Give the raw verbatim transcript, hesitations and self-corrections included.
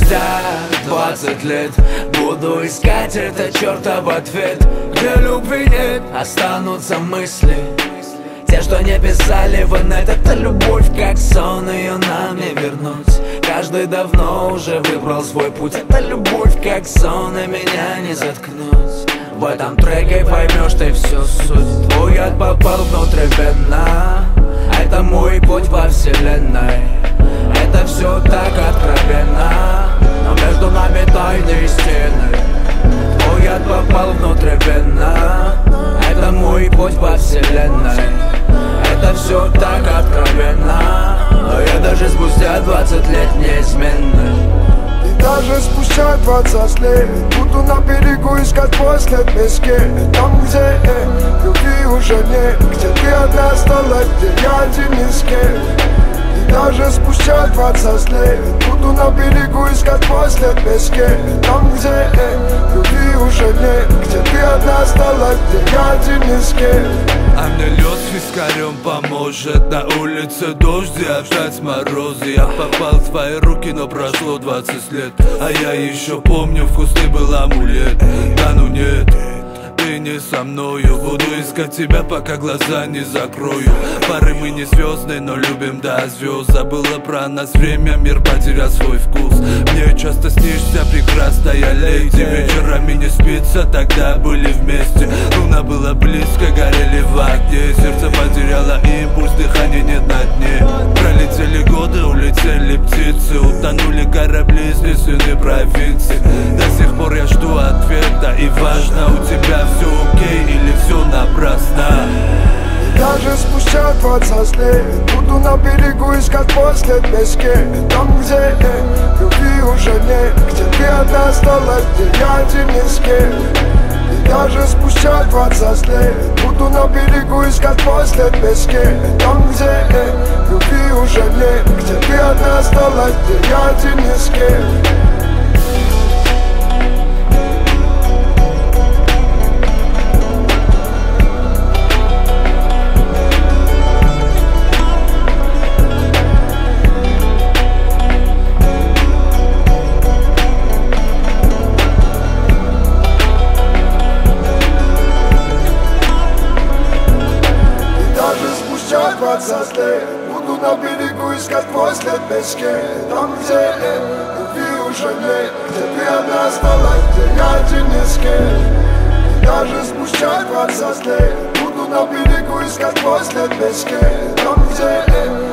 спустя двадцать лет буду искать этот чертов ответ, где любви нет, останутся мысли, те, что не писали в инет. Это любовь как сон, ее нам не вернуть. Каждый давно уже выбрал свой путь. Это любовь как сон, и меня не заткнуть. В этом треке поймешь ты всю суть. Твой яд попал внутрь вена. Это мой путь во вселенной. Это все так откровенно, но между нами тайные стены. Твой яд попал внутрь вена. Это мой путь во вселенной. Это все так откровенно, но я даже спустя двадцать лет неизменный. И даже спустя двадцать лет буду на берегу искать твой след в песке. Там, где э, любви уже нет, где ты одна осталась, где я один из кем. И даже спустя двадцать лет буду на берегу искать твой след в песке. Там, где э, любви уже нет, где ты одна осталась, где я один из кем. А мне лед с вискарем поможет. На улице дождь и опять морозы. Я попал в твои руки, но прошло двадцать лет. А я еще помню, вкусный был амулет. Да ну нет, ты не со мною. Буду искать тебя, пока глаза не закрою. Пары мы не звездные, но любим до звезд. Забыла про нас время, мир потерял свой вкус. Мне часто снишься прекрасная леди. Вечерами не спится, тогда были вместе. Луна была близко, горели в огне. Сердце потеряло импульс, дыхания нет на дне. Пролетели годы, улетели птицы. Утонули корабли из лесной провинции. До сих пор я жду ответа, и важно, у тебя все окей или все напрасно. И даже спустя двадцать лет буду на берегу искать твой след в песке. Там, где э, любви уже нет, где ты одна осталась, где я один из кем. И даже спустя двадцать лет буду на берегу искать твой след в песке. Там, где э, любви уже нет, где ты одна осталась, где я один из кем. двадцать лет буду на берегу искать твой след в песке. Там, где э, любви уже нет, где ты одна осталась, где я один из кем. И даже спустя двадцать лет буду на берегу искать твой след в песке. Там, где э,